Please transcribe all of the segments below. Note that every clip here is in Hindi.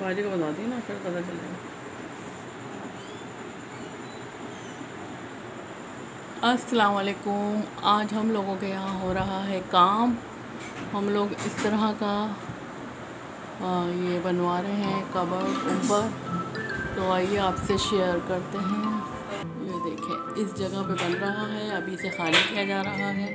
बाजी को बता दी ना, फिर पता चलेगा। अस्सलाम वालेकुम। आज हम लोगों के यहाँ हो रहा है काम। हम लोग इस तरह का ये बनवा रहे हैं कबर्ड ऊपर। तो आइए आपसे शेयर करते हैं। ये देखें, इस जगह पे बन रहा है, अभी इसे खाली किया जा रहा है।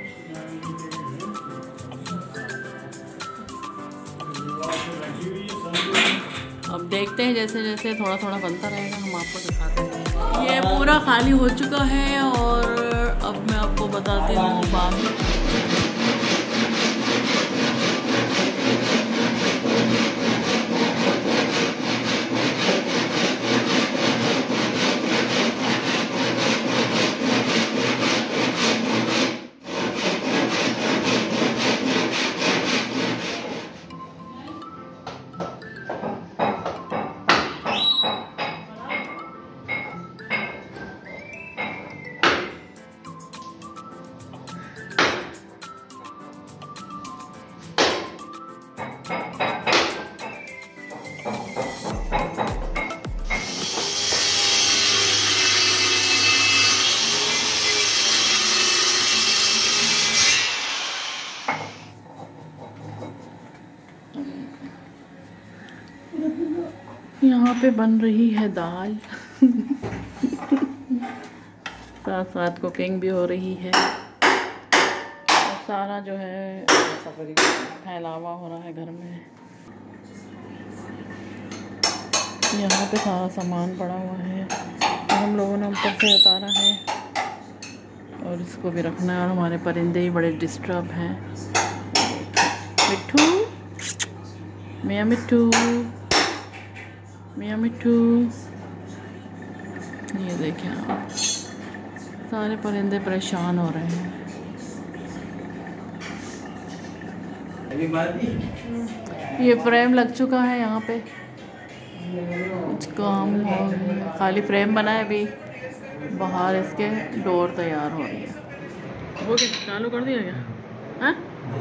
अब देखते हैं, जैसे जैसे थोड़ा थोड़ा बनता रहेगा हम आपको दिखाते हैं। ये पूरा खाली हो चुका है और अब मैं आपको बताती हूँ बाकी। यहाँ पे बन रही है दाल साथ साथ कुकिंग भी हो रही है और सारा जो है फैलावा हो रहा है घर में। यहाँ पे सारा सामान पड़ा हुआ है तो हम लोगों ने ऊपर से उतारा है और इसको भी रखना है। और हमारे परिंदे ही बड़े डिस्टर्ब हैं। मिट्ठू, मियाँ मिट्ठू, मियाँ मिट्ठू। ये देखें आप, सारे परिंदे परेशान हो रहे हैं। ये फ्रेम लग चुका है यहाँ पे, कुछ काम हो गया, खाली फ्रेम बना है। अभी बाहर इसके डोर तैयार हो रही है। वो क्या चालू कर दिया क्या? हाँ?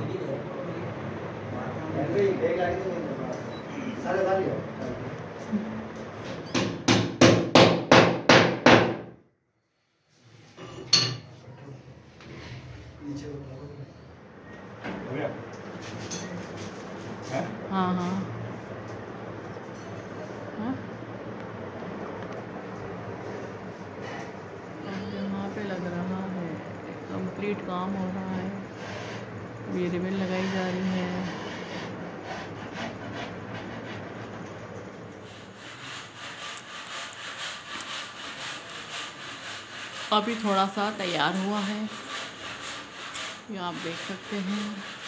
हाँ हाँ हाँ। यहाँ पे लग रहा है, कंप्लीट काम हो रहा है। ये रिबन लगाई जा रही है। अभी थोड़ा सा तैयार हुआ है, ये आप देख सकते हैं।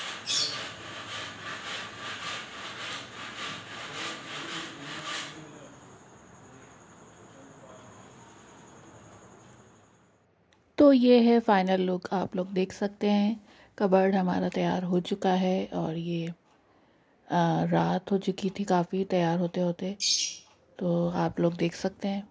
तो ये है फाइनल लुक, आप लोग देख सकते हैं। कबर्ड हमारा तैयार हो चुका है और ये रात हो चुकी थी काफ़ी तैयार होते होते, तो आप लोग देख सकते हैं।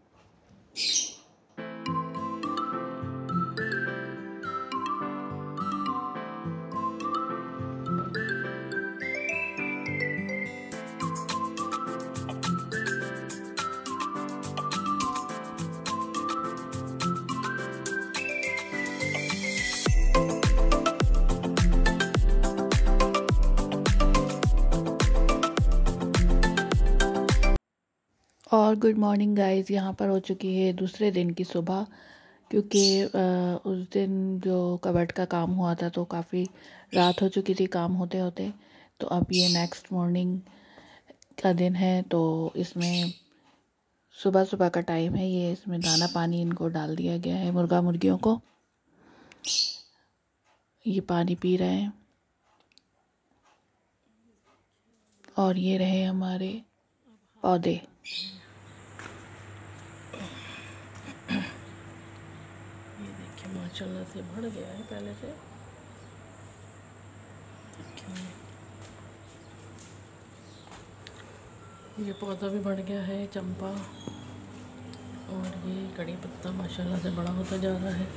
और गुड मॉर्निंग गाइस, यहाँ पर हो चुकी है दूसरे दिन की सुबह, क्योंकि उस दिन जो कबर्ड का काम हुआ था तो काफ़ी रात हो चुकी थी काम होते होते। तो अब ये नेक्स्ट मॉर्निंग का दिन है। तो इसमें सुबह सुबह का टाइम है, ये इसमें दाना पानी इनको डाल दिया गया है मुर्गा मुर्गियों को। ये पानी पी रहे हैं और ये रहे हमारे पौधे। ये देखिए माशाल्लाह से बढ़ गया है पहले से। ये पौधा भी बढ़ गया है चंपा, और ये कड़ी पत्ता माशाल्लाह से बड़ा होता जा रहा है।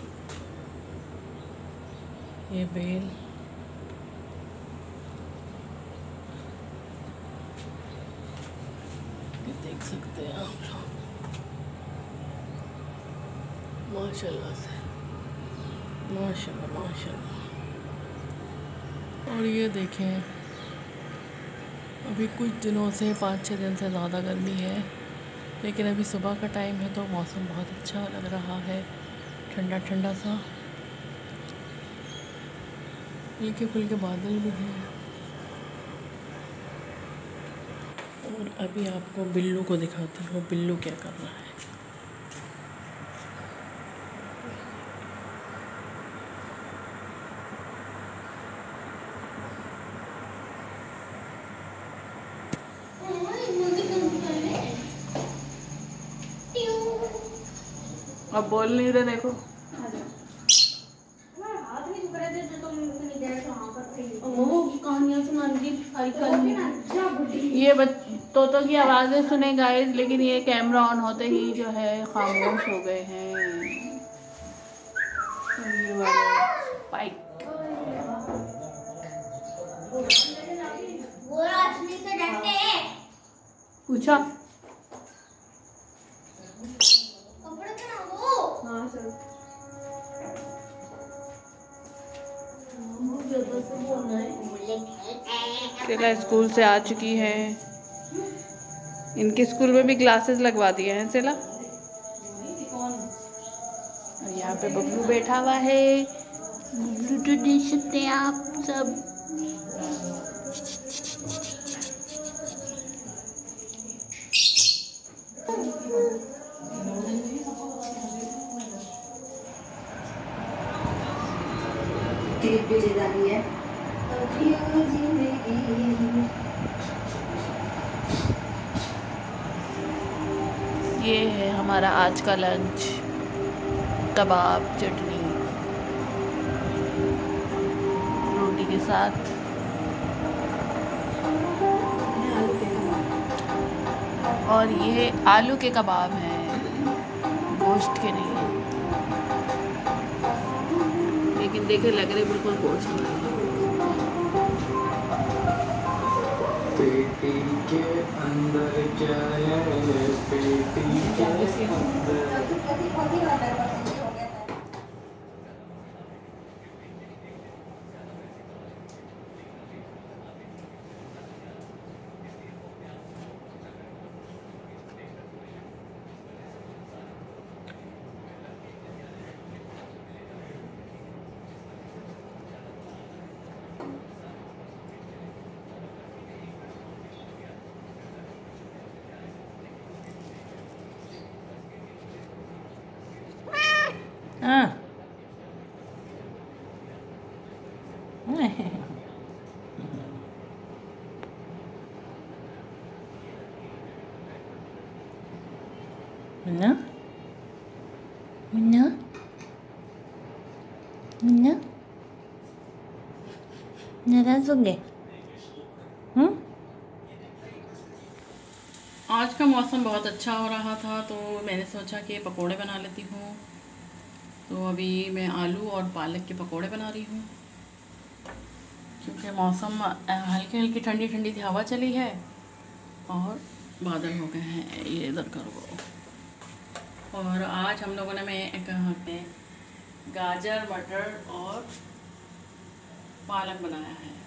ये बेल, देख सकते हैं आप लोग, माशाल्लाह से, माशाल्लाह माशाल्लाह। और ये देखें, अभी कुछ दिनों से 5-6 दिन से ज़्यादा गर्मी है, लेकिन अभी सुबह का टाइम है तो मौसम बहुत अच्छा लग रहा है, ठंडा ठंडा सा, हल्के फुल्के बादल भी हैं। और अभी आपको बिल्लू को दिखाती हूँ, बिल्लू क्या कर रहा है। अब बोल नहीं रहे, देखो ये तोतों की आवाज़ें सुने गाइस, लेकिन ये कैमरा ऑन होते ही जो है खामोश हो गए हैं। ये वाले पाइप वो रोशनी से डरते हैं। पूछा कपड़े पहना वो। हाँ सर। सेला स्कूल से आ चुकी है, इनके स्कूल में भी ग्लासेस लगवा दिए हैं सेला। और यहाँ पे बबलू बैठा हुआ है, बबलू तो देख सकते हैं आप सब। ये है हमारा आज का लंच, कबाब, चटनी, रोटी के साथ। और ये आलू के कबाब हैं, गोश्त के नहीं, लेकिन देखे लग रहे बिल्कुल गोश्त वाले। पेटी के अंदर क्या है, पेटी के अंदर। हाँ मुन्ना, मुन्ना, मुन्ना, नाराज हो गए? आज का मौसम बहुत अच्छा हो रहा था तो मैंने सोचा कि पकोड़े बना लेती हूँ। तो अभी मैं आलू और पालक के पकोड़े बना रही हूँ, क्योंकि मौसम हल्की हल्की ठंडी ठंडी सी हवा चली है और बादल हो गए हैं। ये इधर करो। और आज हम लोगों ने मैं गाजर, मटर और पालक बनाया है।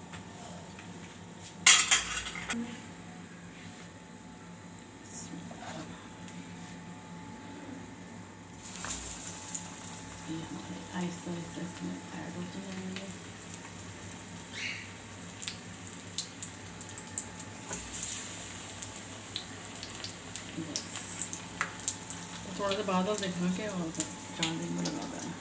आहिस्ता आहिस्ता इसमें ऐड होते जाएंगे। तो थोड़ा सा बादल दिखा के और चांदी में लगा देना।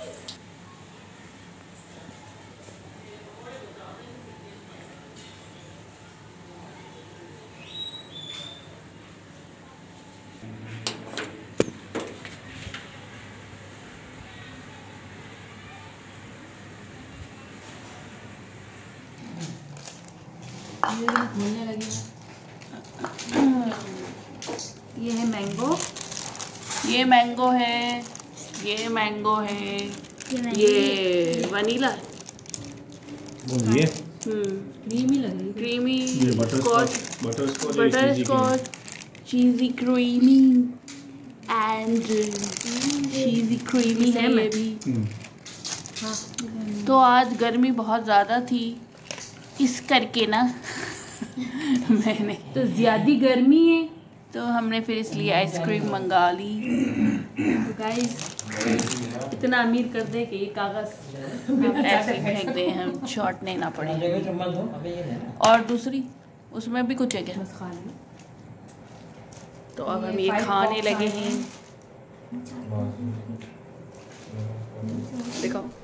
खोलने लगी। ये है मैंगो, ये मैंगो है, ये मैंगो है, ये वनीला है। ये क्रीमी लग रही है, creamy butterscotch, butterscotch, cheesy creamy and cheesy creamy है ये भी। तो आज गर्मी बहुत ज़्यादा थी, इस करके ना मैंने तो ज़्यादा गर्मी है तो हमने फिर इसलिए आइसक्रीम मंगा ली। तो गाइस इतना अमीर कर दे कि ये कागज़ हम ऐसे फेंक दे, हम छांटने ना पड़े। और दूसरी उसमें भी कुछ है क्या? बस खा लें। तो अब हम ये खाने लगे हैं। देखो